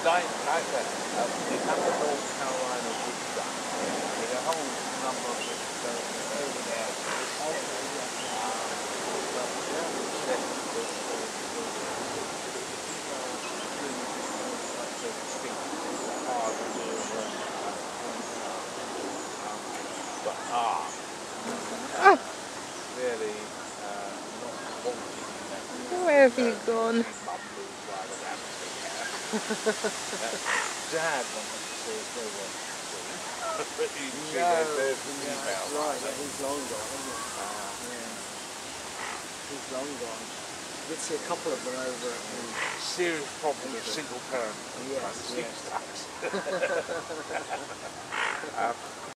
like that. You have the North Carolina wood duck with a whole number of over there. Really not wanting. Where have you gone? Dad wanted to see as well what but you can see No, there's that's right, he's long gone, isn't he? Yeah. He's long gone. You did see a couple of them over at the... Serious problem with single parent. Yes, yes. Ducks.